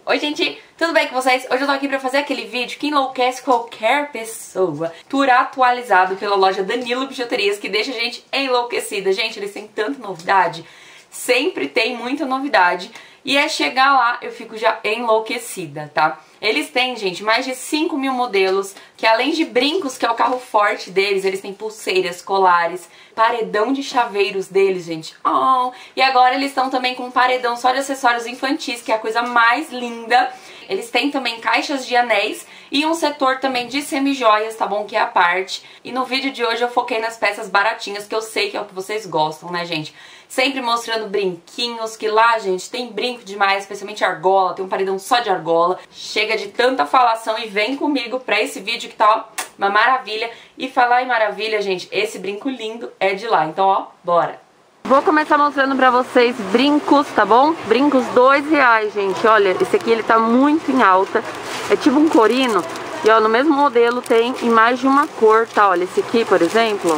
Oi gente, tudo bem com vocês? Hoje eu tô aqui pra fazer aquele vídeo que enlouquece qualquer pessoa. Tour atualizado pela loja Danilo Bijuterias, que deixa a gente enlouquecida. Gente, eles têm tanta novidade, sempre tem muita novidade. E é chegar lá, eu fico já enlouquecida, tá? Eles têm, gente, mais de 5 mil modelos, que além de brincos, que é o carro forte deles, eles têm pulseiras, colares, paredão de chaveiros deles, gente. Oh! E agora eles estão também com um paredão só de acessórios infantis, que é a coisa mais linda. Eles têm também caixas de anéis e um setor também de semi-joias, tá bom? Que é a parte. E no vídeo de hoje eu foquei nas peças baratinhas, que eu sei que é o que vocês gostam, né, gente? Sempre mostrando brinquinhos, que lá, gente, tem brinco demais, especialmente argola, tem um paredão só de argola. Chega de tanta falação e vem comigo pra esse vídeo que tá, ó, uma maravilha. E falar em maravilha, gente, esse brinco lindo é de lá. Então, ó, bora! Vou começar mostrando pra vocês brincos, tá bom? Brincos R$2, gente. Olha, esse aqui ele tá muito em alta. É tipo um corino. E ó, no mesmo modelo tem em mais de uma cor, tá? Olha, esse aqui, por exemplo.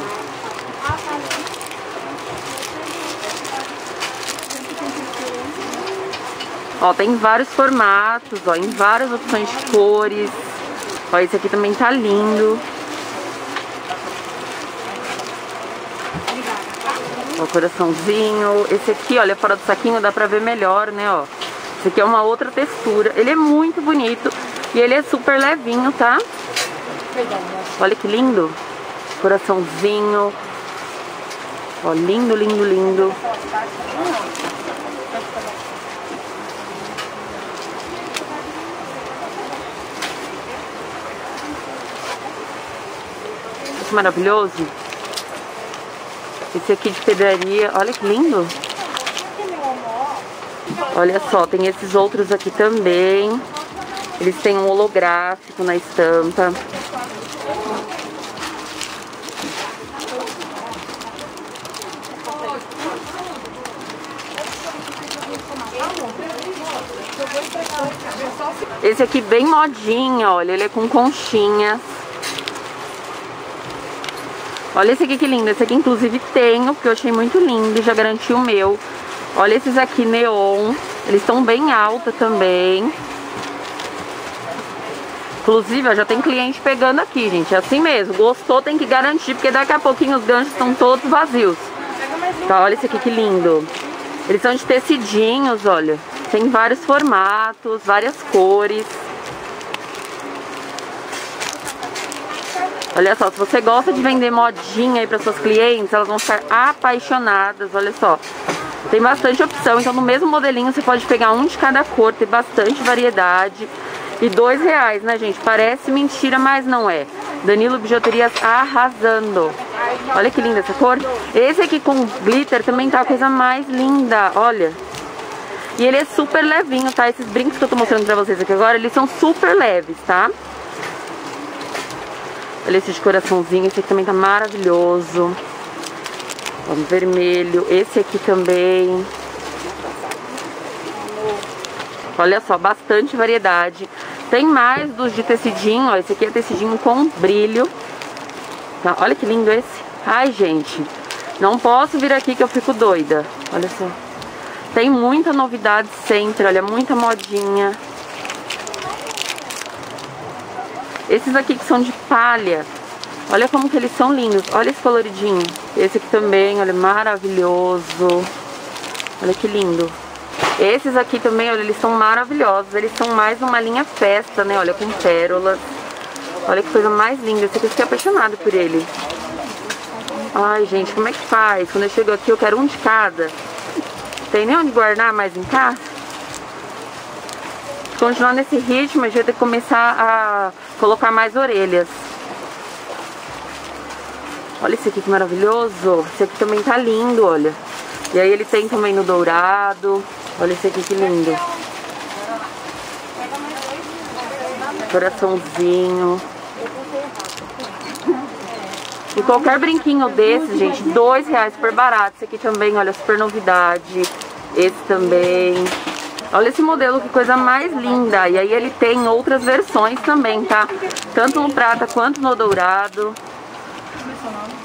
Ó, tem vários formatos, ó, em várias opções de cores. Ó, esse aqui também tá lindo. Ó, coraçãozinho. Esse aqui, olha, fora do saquinho dá pra ver melhor, né, ó. Esse aqui é uma outra textura. Ele é muito bonito e ele é super levinho, tá? Olha que lindo. Coraçãozinho. Ó, lindo, lindo, lindo. Que maravilhoso. Esse aqui de pedraria, olha que lindo. Olha só, tem esses outros aqui também. Eles têm um holográfico na estampa. Esse aqui bem modinha, olha, ele é com conchinhas. Olha esse aqui que lindo, esse aqui inclusive tenho, porque eu achei muito lindo e já garanti o meu. Olha esses aqui neon, eles estão bem alta também. Inclusive, ó, já tem cliente pegando aqui, gente, é assim mesmo. Gostou, tem que garantir, porque daqui a pouquinho os ganchos estão todos vazios. Tá, olha esse aqui que lindo. Eles são de tecidinhos, olha. Tem vários formatos, várias cores. Olha só, se você gosta de vender modinha aí para suas clientes, elas vão ficar apaixonadas, olha só. Tem bastante opção, então no mesmo modelinho você pode pegar um de cada cor, tem bastante variedade. E R$2, né, gente? Parece mentira, mas não é. Danilo Bijuterias arrasando. Olha que linda essa cor. Esse aqui com glitter também tá a coisa mais linda, olha. E ele é super levinho, tá? Esses brincos que eu tô mostrando pra vocês aqui agora, eles são super leves, tá? Olha esse de coraçãozinho, esse aqui também tá maravilhoso. Ó, vermelho, esse aqui também. Olha só, bastante variedade. Tem mais dos de tecidinho, ó, esse aqui é tecidinho com brilho. Tá, olha que lindo esse. Ai, gente, não posso vir aqui que eu fico doida. Olha só. Tem muita novidade sempre, olha, muita modinha. Esses aqui que são de palha, olha como que eles são lindos. Olha esse coloridinho. Esse aqui também, olha, maravilhoso. Olha que lindo. Esses aqui também, olha, eles são maravilhosos. Eles são mais uma linha festa, né? Olha, com pérolas. Olha que coisa mais linda. Esse aqui eu fiquei apaixonada por ele. Ai, gente, como é que faz? Quando eu chego aqui, eu quero um de cada. Tem nem onde guardar mais em casa? Se continuar nesse ritmo, a gente vai ter que começar a colocar mais orelhas. Olha esse aqui que maravilhoso. Esse aqui também tá lindo, olha. E aí ele tem também no dourado. Olha esse aqui que lindo. Coraçãozinho. E qualquer brinquinho desse, gente, R$2, super barato. Esse aqui também, olha, super novidade. Esse também. Olha esse modelo, que coisa mais linda. E aí ele tem outras versões também, tá? Tanto no prata quanto no dourado.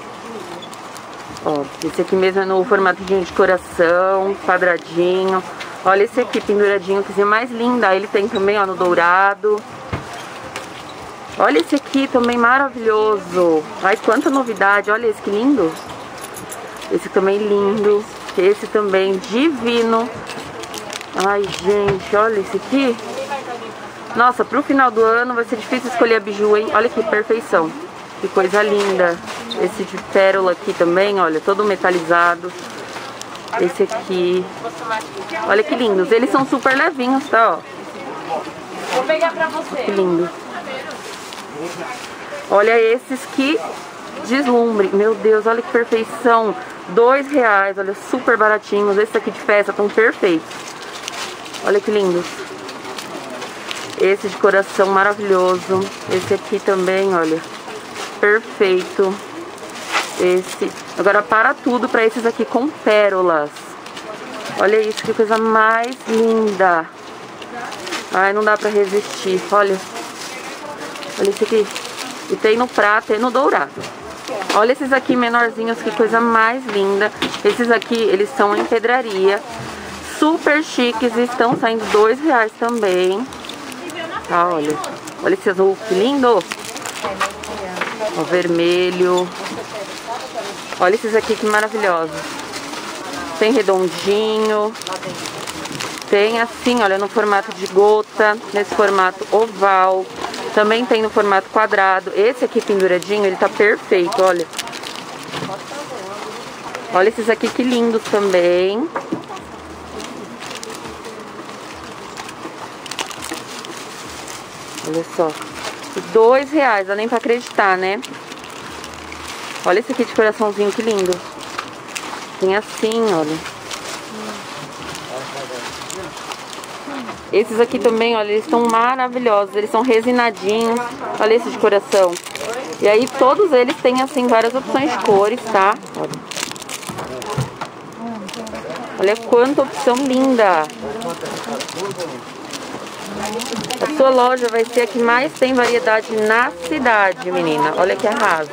Ó, esse aqui mesmo é no formato de coração, quadradinho. Olha esse aqui penduradinho, coisinha mais linda. Ele tem também, ó, no dourado. Olha esse aqui também maravilhoso. Ai, quanta novidade. Olha esse que lindo. Esse também lindo. Esse também divino. Ai, gente, olha esse aqui. Nossa, pro final do ano vai ser difícil escolher a biju, hein? Olha que perfeição. Que coisa linda. Esse de pérola aqui também, olha, todo metalizado. Esse aqui. Olha que lindos. Eles são super levinhos, tá, ó. Vou pegar pra você. Que lindo. Olha esses que deslumbre. Meu Deus, olha que perfeição. R$2, olha, super baratinhos. Esses aqui de festa estão perfeitos. Olha que lindos. Esse de coração maravilhoso. Esse aqui também, olha, perfeito. Esse. Agora para tudo para esses aqui com pérolas. Olha isso, que coisa mais linda. Ai, não dá pra resistir. Olha. Olha esse aqui. E tem no prata e no dourado. Olha esses aqui menorzinhos, que coisa mais linda. Esses aqui, eles são em pedraria. Super chiques e estão saindo R$2 também. Tá, olha. Olha esse azul, que lindo. O vermelho. Olha esses aqui, que maravilhosos. Tem redondinho. Tem assim, olha, no formato de gota. Nesse formato oval. Também tem no formato quadrado. Esse aqui penduradinho, ele tá perfeito, olha. Olha esses aqui, que lindos também. Olha só. R$2, dá nem pra acreditar, né? Olha esse aqui de coraçãozinho, que lindo. Tem assim, olha. Esses aqui também, olha, eles estão maravilhosos. Eles são resinadinhos. Olha esse de coração. E aí todos eles têm, assim, várias opções de cores, tá? Olha. Olha quanta opção linda. A sua loja vai ser a que mais tem variedade na cidade, menina. Olha que arraso.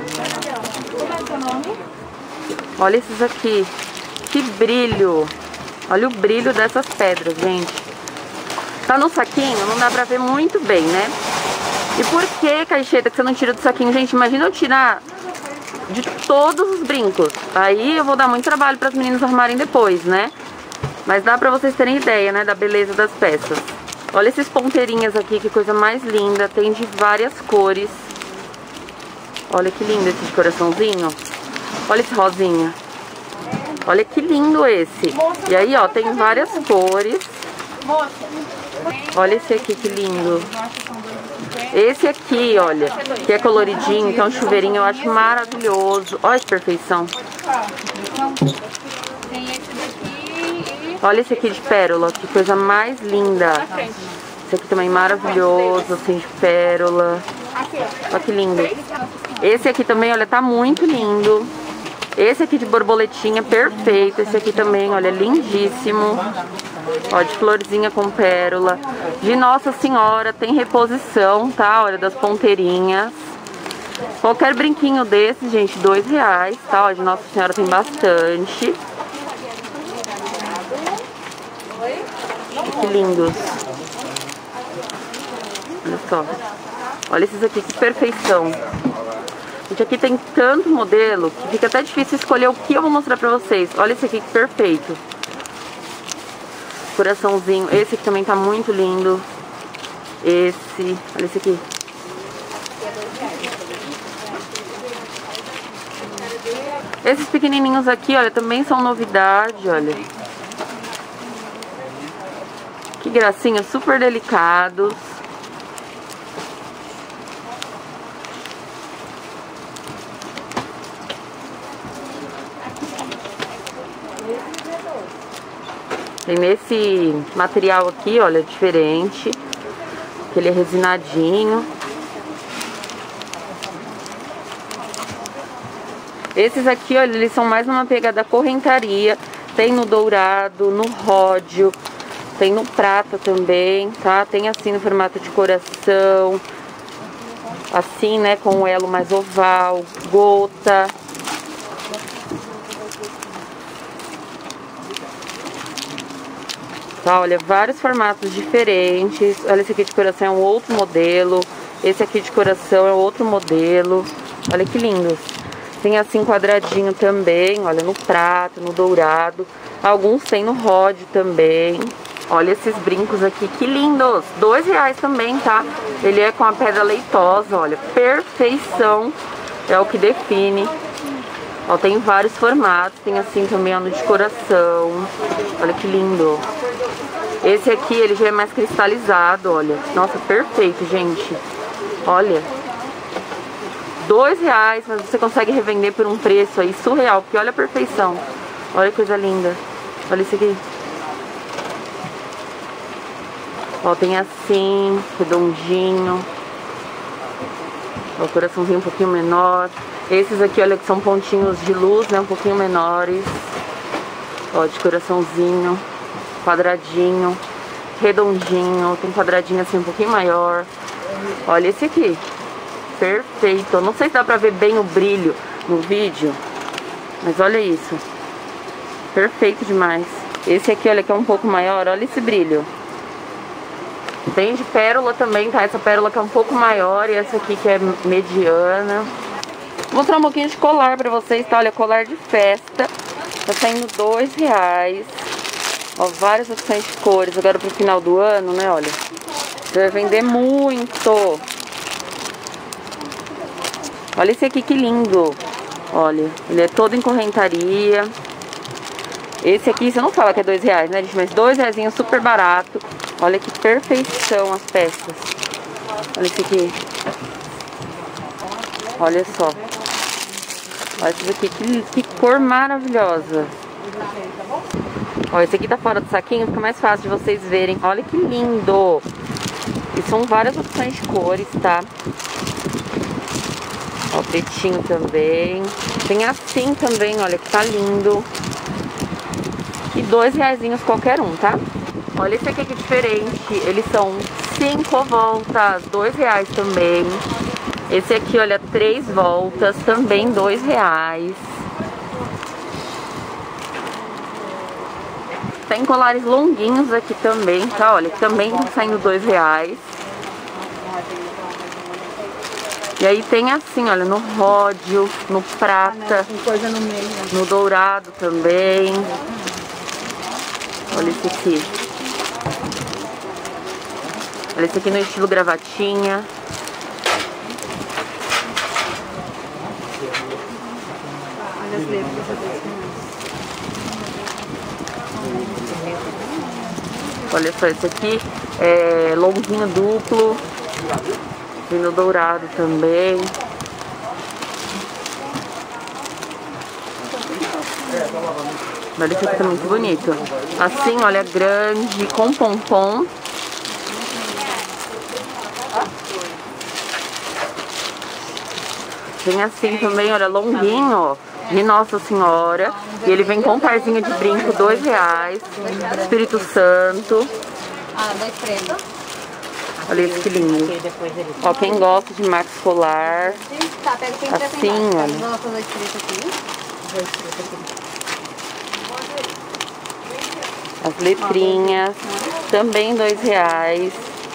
Olha esses aqui. Que brilho. Olha o brilho dessas pedras, gente. Tá no saquinho, não dá pra ver muito bem, né? E por que, Caixeta, que você não tira do saquinho? Gente, imagina eu tirar de todos os brincos. Aí eu vou dar muito trabalho para as meninas arrumarem depois, né? Mas dá pra vocês terem ideia, né, da beleza das peças. Olha esses ponteirinhas aqui, que coisa mais linda. Tem de várias cores. Olha que lindo esse de coraçãozinho. Olha esse rosinha. Olha que lindo esse. E aí, ó, tem várias cores. Olha esse aqui, que lindo. Esse aqui, olha, que é coloridinho, que é um chuveirinho, eu acho maravilhoso. Olha que perfeição. Olha esse aqui de pérola, que coisa mais linda. Esse aqui também maravilhoso, assim, de pérola. Olha que lindo. Esse aqui também, olha, tá muito lindo. Esse aqui de borboletinha, perfeito. Esse aqui também, olha, lindíssimo. Ó, de florzinha com pérola. De Nossa Senhora, tem reposição, tá? Olha, das ponteirinhas. Qualquer brinquinho desse, gente, R$2, tá? Ó, de Nossa Senhora tem bastante. Que lindos. Olha só. Olha esses aqui, que perfeição. Gente, aqui tem tanto modelo que fica até difícil escolher o que eu vou mostrar pra vocês. Olha esse aqui, que perfeito. Coraçãozinho. Esse aqui também tá muito lindo. Esse. Olha esse aqui. Esses pequenininhos aqui, olha, também são novidade, olha. Que gracinha, super delicados. Tem nesse material aqui, olha, diferente. Que ele é resinadinho. Esses aqui, olha, eles são mais uma pegada correntaria. Tem no dourado, no ródio, tem no prata também, tá? Tem assim no formato de coração. Assim, né, com o elo mais oval, gota. Tá, olha, vários formatos diferentes. Olha, esse aqui de coração é um outro modelo. Esse aqui de coração é outro modelo. Olha que lindos. Tem assim quadradinho também, olha, no prata, no dourado. Alguns tem no ródio também. Olha esses brincos aqui, que lindos! R$2 também, tá? Ele é com a pedra leitosa, olha, perfeição. É o que define. Ó, tem vários formatos, tem assim também, ó, no de coração. Olha que lindo. Esse aqui, ele já é mais cristalizado, olha. Nossa, perfeito, gente. Olha. R$2, mas você consegue revender por um preço aí surreal, porque olha a perfeição. Olha que coisa linda. Olha isso aqui. Ó, tem assim, redondinho. Ó, o coraçãozinho um pouquinho menor. Esses aqui, olha, que são pontinhos de luz, né, um pouquinho menores. Ó, de coraçãozinho, quadradinho, redondinho. Tem quadradinho assim um pouquinho maior. Olha esse aqui. Perfeito. Eu não sei se dá pra ver bem o brilho no vídeo, mas olha isso. Perfeito demais. Esse aqui, olha, que é um pouco maior. Olha esse brilho. Tem de pérola também, tá? Essa pérola que é um pouco maior e essa aqui que é mediana. Vou mostrar um pouquinho de colar pra vocês, tá? Olha, colar de festa. Tá saindo R$2. Ó, várias opções de cores. Agora pro final do ano, né? Olha. Você vai vender muito. Olha esse aqui, que lindo. Olha, ele é todo em correntaria. Esse aqui, você não fala que é R$2, né, gente? Mas R$2 super barato. Olha que perfeição as peças. Olha esse aqui. Olha só. Olha esse aqui, que cor maravilhosa. Ó, esse aqui tá fora do saquinho, fica mais fácil de vocês verem. Olha que lindo. E são várias opções de cores, tá? Ó, pretinho também. Tem assim também, olha, que tá lindo. E R$2 qualquer um, tá? Olha esse aqui que é diferente. Eles são 5 voltas, R$2 também. Esse aqui, olha, 3 voltas, também R$2. Tem colares longuinhos aqui também, tá? Olha, que também tá saindo R$2. E aí tem assim, olha, no ródio, no prata, no dourado também. Olha esse aqui. Olha esse aqui no estilo gravatinha. Olha as letras. Olha só, esse aqui é longuinho duplo. Tem no dourado também. Olha esse aqui também, muito bonito. Assim, olha, grande, com pompom. Tem assim também, olha, longuinho, ó, de Nossa Senhora. E ele vem com um parzinho de brinco, R$2. Espírito Santo. Olha esse que lindo. Ó, quem gosta de max colar. Assim, olha. As letrinhas. Também R$2.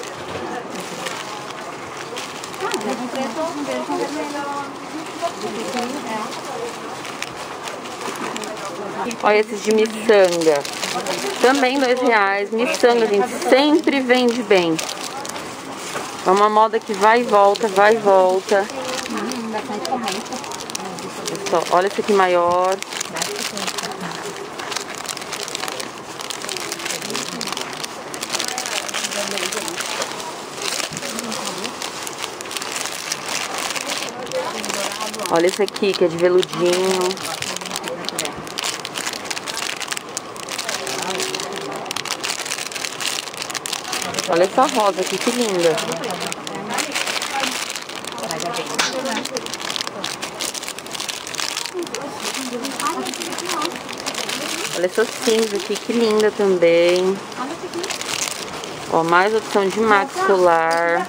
Olha esses de miçanga. Também R$2. Miçanga, gente, sempre vende bem. É uma moda que vai e volta, vai e volta. Olha esse aqui maior. Olha esse aqui que é de veludinho. Olha essa rosa aqui, que linda. Olha essa cinza aqui, que linda também. Ó, mais opção de max colar.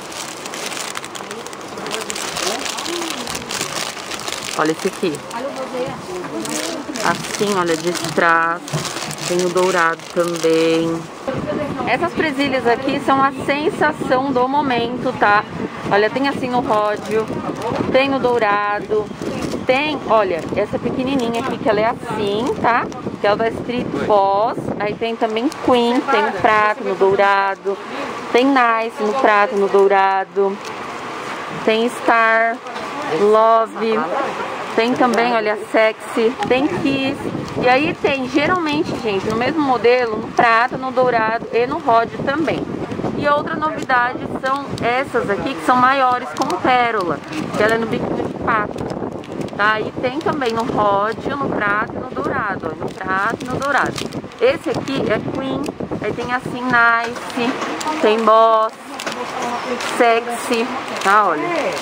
Olha esse aqui. Assim, olha, de trás. Tem o dourado também. Essas presilhas aqui são a sensação do momento, tá? Olha, tem assim no ródio, tem no dourado, tem, olha, essa pequenininha aqui que ela é assim, tá? Que ela tá escrito Boss. Aí tem também Queen, tem no prata, no dourado. Tem Nice no prata, no dourado. Tem Star, Love. Tem também, olha, Sexy. Tem Kiss. E aí tem, geralmente, gente, no mesmo modelo, no prata, no dourado e no ródio também. E outra novidade são essas aqui, que são maiores, com pérola. Que ela é no biquinho de pato. Tá? E tem também no ródio, no prata e no dourado. Ó, no prata e no dourado. Esse aqui é Queen. Aí tem assim, Nice. Tem Boss. Sexy. Tá, olha.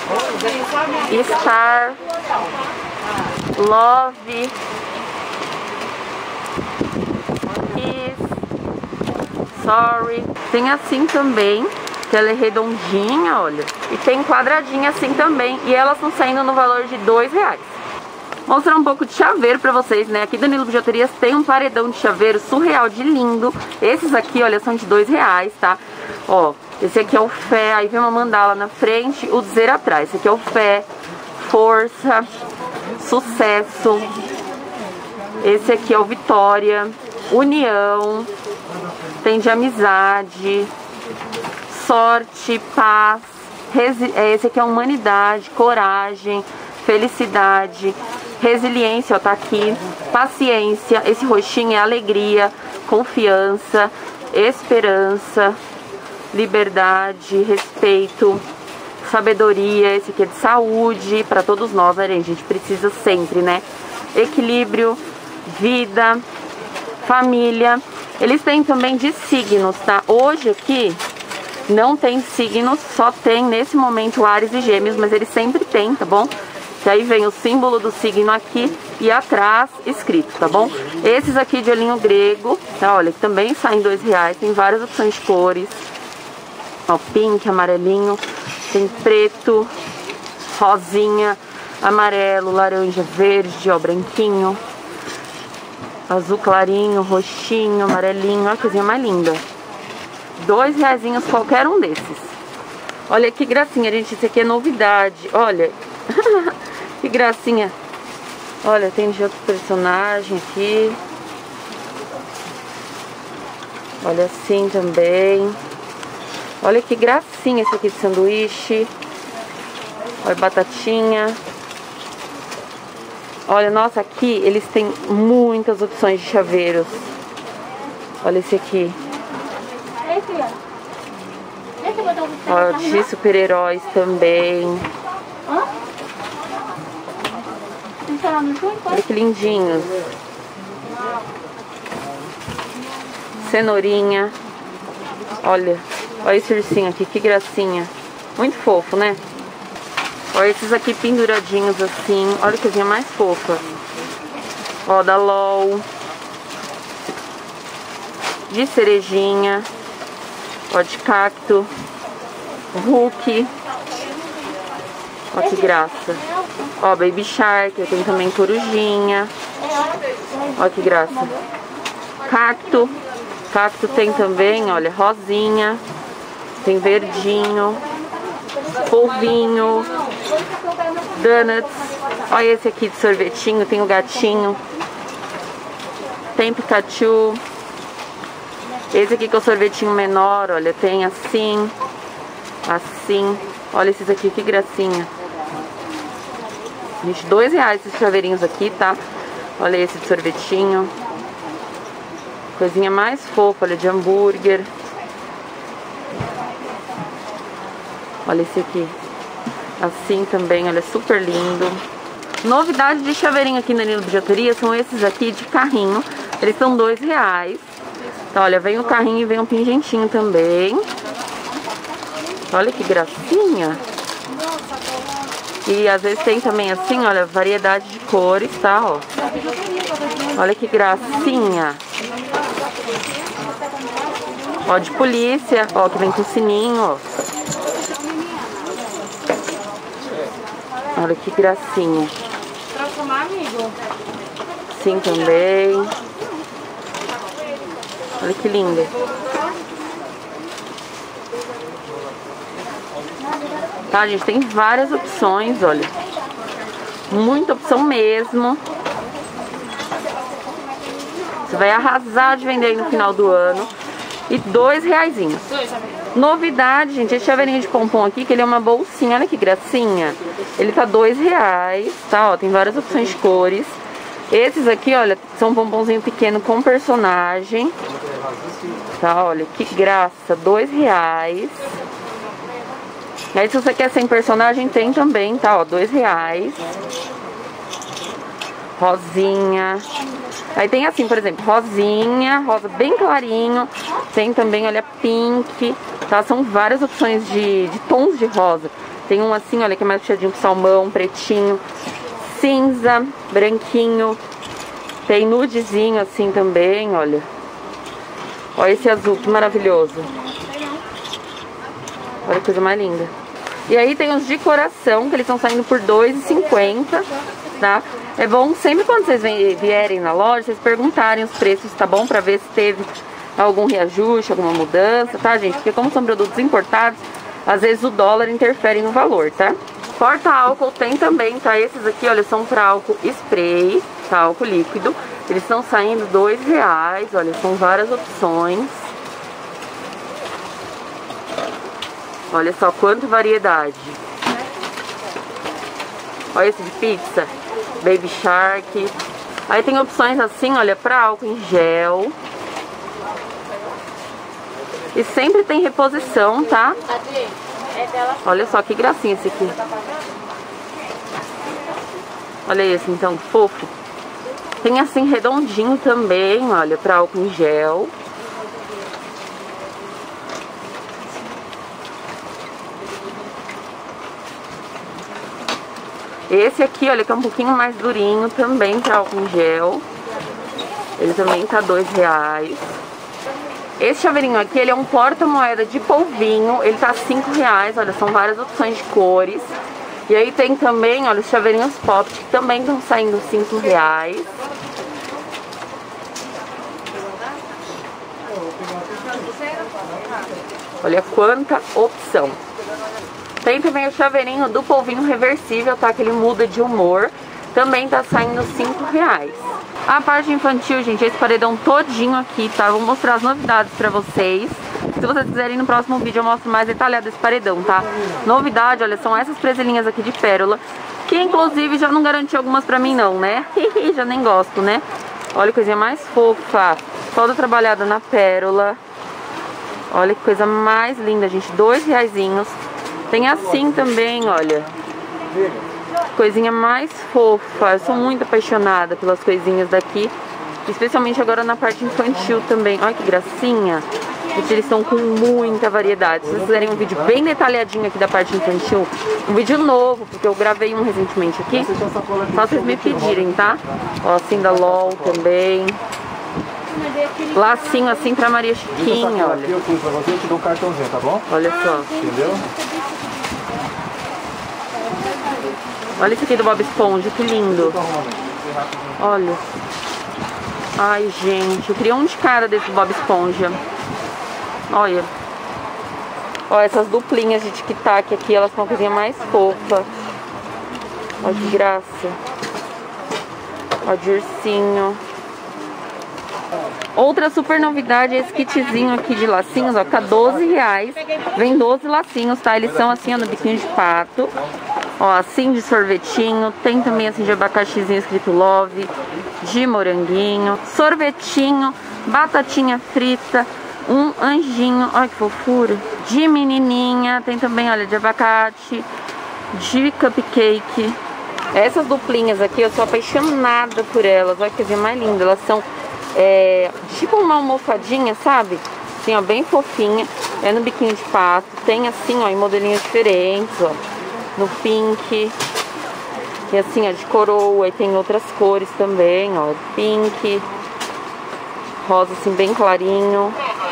Star. Love. Sorry. Tem assim também, que ela é redondinha, olha. E tem quadradinha assim também. E elas estão saindo no valor de R$2. Mostrar um pouco de chaveiro pra vocês, né? Aqui da Nilo Bijuterias tem um paredão de chaveiro surreal de lindo. Esses aqui, olha, são de R$2, tá? Ó, esse aqui é o Fé, aí vem uma mandala na frente, o dizer atrás. Esse aqui é o Fé, Força, Sucesso. Esse aqui é o Vitória, União. Tem de amizade, sorte, paz. Esse aqui é humanidade, coragem, felicidade, resiliência, ó, tá aqui. Paciência, esse roxinho é alegria, confiança, esperança, liberdade, respeito, sabedoria. Esse aqui é de saúde, para todos nós, né, gente? A gente precisa sempre, né? Equilíbrio, vida, família. Eles têm também de signos, tá? Hoje aqui não tem signos, só tem nesse momento Áries e Gêmeos, mas eles sempre tem, tá bom? Que aí vem o símbolo do signo aqui e atrás escrito, tá bom? Esses aqui de olhinho grego, tá? Olha, que também saem R$2, tem várias opções de cores. Ó, pink, amarelinho, tem preto, rosinha, amarelo, laranja, verde, ó, branquinho. Azul clarinho, roxinho, amarelinho. Olha que coisinha mais linda. R$2 qualquer um desses. Olha que gracinha, gente. Esse aqui é novidade. Olha. Que gracinha. Olha, tem de outro personagem aqui. Olha assim também. Olha que gracinha esse aqui de sanduíche. Olha, batatinha. Olha, nossa, aqui eles têm muitas opções de chaveiros. Olha esse aqui. Olha, de super-heróis também. Olha que lindinhos. Cenourinha. Olha, olha esse ursinho aqui, que gracinha. Muito fofo, né? Olha esses aqui penduradinhos assim. Olha que coisinha mais fofa. Ó, da LOL. De cerejinha. Ó, de cacto. Hulk. Ó, que graça. Ó, Baby Shark. Eu tenho também corujinha. Ó, que graça. Cacto. Cacto tem também, olha, rosinha. Tem verdinho. Polvinho. Donuts. Olha esse aqui de sorvetinho. Tem o gatinho. Tem Pikachu. Esse aqui que é o sorvetinho menor. Olha, tem assim. Assim. Olha esses aqui, que gracinha. Gente, R$2 esses chaveirinhos aqui, tá? Olha esse de sorvetinho. Coisinha mais fofa, olha, de hambúrguer. Olha esse aqui. Assim também, olha, super lindo. Novidade de chaveirinho aqui na Nilo Bijuteria são esses aqui de carrinho. Eles são R$2. Então, olha, vem o carrinho e vem um pingentinho também. Olha que gracinha. E às vezes tem também assim, olha, variedade de cores, tá, ó. Olha que gracinha. Ó, de polícia, ó, que vem com sininho, ó. Olha que gracinha. Transformar, amigo? assim também. Olha que lindo. Tá, gente, tem várias opções, olha. Muita opção mesmo. Você vai arrasar de vender aí no final do ano. E R$2. Novidade, gente, esse chaveirinho de pompom aqui, que ele é uma bolsinha, olha que gracinha. Ele tá R$2, tá? Ó, tem várias opções de cores. Esses aqui, olha, são um pomponzinho pequeno com personagem. Tá, olha, que graça, R$2. E aí, se você quer sem personagem, tem também, tá? Ó, R$2. Rosinha. Aí tem assim, por exemplo, rosinha, rosa bem clarinho. Tem também, olha, pink, tá? São várias opções de tons de rosa. Tem um assim, olha, que é mais puxadinho com salmão, pretinho, cinza, branquinho. Tem nudezinho assim também, olha. Olha esse azul, que maravilhoso. Olha que coisa mais linda. E aí tem os de coração, que eles estão saindo por R$2,50, tá? É bom sempre quando vocês vierem na loja, vocês perguntarem os preços, tá bom? Pra ver se teve algum reajuste, alguma mudança, tá, gente? Porque como são produtos importados, às vezes o dólar interfere no valor, tá? Porta-álcool tem também, tá? Esses aqui, olha, são para álcool spray, tá? Álcool líquido. Eles estão saindo R$2, olha, são várias opções. Olha só quanta variedade. Olha esse de pizza, Baby Shark. Aí tem opções assim, olha, para álcool em gel. E sempre tem reposição, tá? Olha só que gracinha esse aqui. Olha esse então, fofo. Tem assim redondinho também, olha, para álcool em gel. Esse aqui, olha, que é um pouquinho mais durinho também para álcool em gel. Ele também tá R$2. Esse chaveirinho aqui, ele é um porta-moeda de polvinho. Ele tá R$5, olha, são várias opções de cores. E aí tem também, olha, os chaveirinhos pop, que também estão saindo R$5. Olha quanta opção. Tem também o chaveirinho do polvinho reversível, tá? Que ele muda de humor. Também tá saindo R$5. A parte infantil, gente, esse paredão todinho aqui, tá? Vou mostrar as novidades pra vocês. Se vocês quiserem, no próximo vídeo eu mostro mais detalhado esse paredão, tá? Novidade, olha, são essas presilhinhas aqui de pérola, que inclusive já não garantiu algumas pra mim não, né? Já nem gosto, né? Olha que coisinha mais fofa. Toda trabalhada na pérola. Olha que coisa mais linda, gente. R$2. Tem assim também, olha. Coisinha mais fofa. Eu sou muito apaixonada pelas coisinhas daqui, especialmente agora na parte infantil também. Olha que gracinha. Eles estão com muita variedade. Se vocês quiserem um vídeo bem detalhadinho aqui da parte infantil, um vídeo novo, porque eu gravei um recentemente aqui, só vocês me pedirem, tá? Ó, assim da LOL também. Lacinho assim pra Maria Chiquinha, olha. Eu fui pra você, eu te dou um cartãozinho, tá bom? Olha só. Entendeu? Olha esse aqui do Bob Esponja, que lindo. Olha. Ai, gente, eu queria um de cada desse Bob Esponja. Olha. Ó, essas duplinhas de tic-tac aqui, elas são uma coisinha mais fofa. Ó, que graça. Ó, de ursinho. Outra super novidade é esse kitzinho aqui de lacinhos, ó, tá R$12. Vem 12 lacinhos, tá? Eles são assim, ó, no biquinho de pato. Ó, assim de sorvetinho. Tem também assim de abacaxizinho escrito Love. De moranguinho. Sorvetinho. Batatinha frita. Um anjinho. Olha que fofura. De menininha. Tem também, olha, de abacate. De cupcake. Essas duplinhas aqui, eu sou apaixonada por elas. Olha que coisa mais linda. Elas são tipo uma almofadinha, sabe? Assim, ó, bem fofinha. É no biquinho de pato. Tem assim, ó, em modelinhos diferentes, ó. No pink. E assim, ó, de coroa. E tem outras cores também, ó. Pink. Rosa, assim, bem clarinho.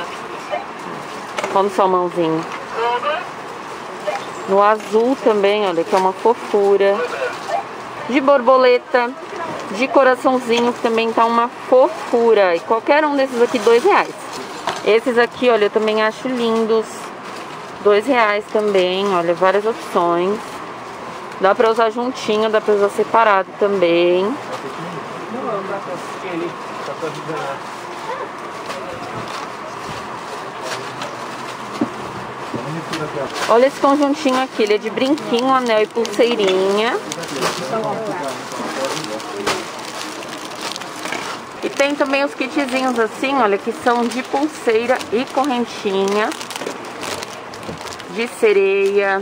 Ó no salmãozinho. No azul também, olha, que é uma fofura. De borboleta. de coraçãozinho, que também tá uma fofura. E qualquer um desses aqui, R$2. Esses aqui, olha, eu também acho lindos. R$2 também, olha, várias opções. Dá pra usar juntinho, dá pra usar separado também. Não dá pra assistir ali, dá pra ajudar. Olha esse conjuntinho aqui, ele é de brinquinho, anel e pulseirinha. E tem também os kitzinhos assim, olha, que são de pulseira e correntinha, de sereia,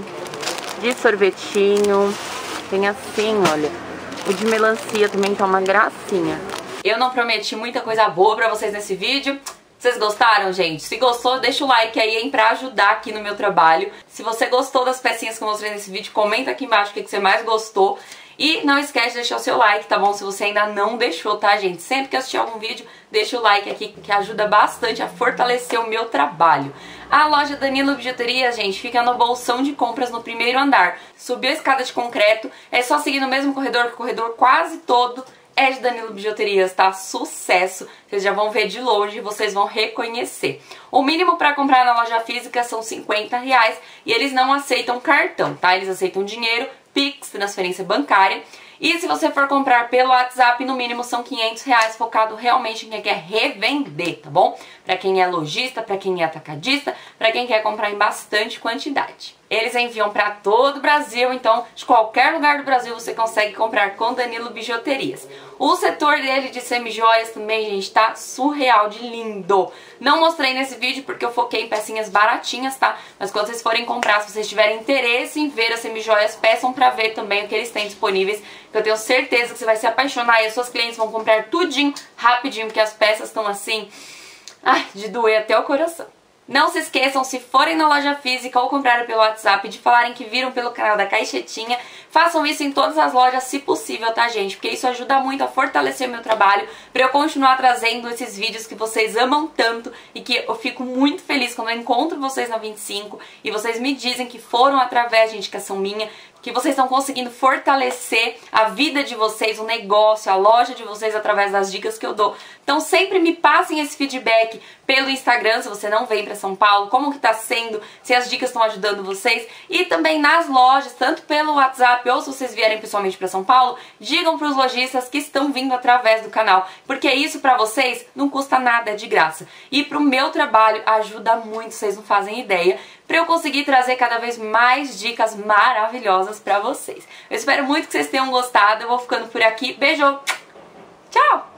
de sorvetinho. Tem assim, olha, o de melancia também tá uma gracinha. Eu não prometi muita coisa boa pra vocês nesse vídeo. Vocês gostaram, gente? Se gostou, deixa o like aí, hein, pra ajudar aqui no meu trabalho. Se você gostou das pecinhas que eu mostrei nesse vídeo, comenta aqui embaixo o que você mais gostou. E não esquece de deixar o seu like, tá bom? Se você ainda não deixou, tá, gente? Sempre que assistir algum vídeo, deixa o like aqui, que ajuda bastante a fortalecer o meu trabalho. A loja Danilo Bijuterias, gente, fica no bolsão de compras no primeiro andar. Subiu a escada de concreto, é só seguir no mesmo corredor, que o corredor quase todo é de Danilo Bijuterias, tá? Sucesso! Vocês já vão ver de longe e vocês vão reconhecer. O mínimo para comprar na loja física são R$50 e eles não aceitam cartão, tá? Eles aceitam dinheiro, Pix, transferência bancária. E se você for comprar pelo WhatsApp, no mínimo são R$500, focado realmente em quem quer revender, tá bom? Pra quem é lojista, pra quem é atacadista, pra quem quer comprar em bastante quantidade. Eles enviam pra todo o Brasil, então de qualquer lugar do Brasil você consegue comprar com Danilo Bijuterias. O setor dele de semijoias também, gente, tá surreal de lindo. Não mostrei nesse vídeo porque eu foquei em pecinhas baratinhas, tá? Mas quando vocês forem comprar, se vocês tiverem interesse em ver as semijoias, peçam pra ver também o que eles têm disponíveis, que eu tenho certeza que você vai se apaixonar e as suas clientes vão comprar tudinho, rapidinho, porque as peças estão assim, ai, de doer até o coração. Não se esqueçam, se forem na loja física ou comprarem pelo WhatsApp, de falarem que viram pelo canal da Caixetinha. Façam isso em todas as lojas, se possível, tá, gente? Porque isso ajuda muito a fortalecer o meu trabalho, pra eu continuar trazendo esses vídeos que vocês amam tanto e que eu fico muito feliz quando eu encontro vocês na 25 e vocês me dizem que foram através de indicação minha, que vocês estão conseguindo fortalecer a vida de vocês, o negócio, a loja de vocês através das dicas que eu dou. Então sempre me passem esse feedback pelo Instagram, se você não vem pra São Paulo, como que tá sendo, se as dicas estão ajudando vocês. E também nas lojas, tanto pelo WhatsApp ou se vocês vierem pessoalmente pra São Paulo, digam pros lojistas que estão vindo através do canal, porque isso pra vocês não custa nada, é de graça. E pro meu trabalho ajuda muito, vocês não fazem ideia, pra eu conseguir trazer cada vez mais dicas maravilhosas pra vocês. Eu espero muito que vocês tenham gostado, eu vou ficando por aqui. Beijo! Tchau!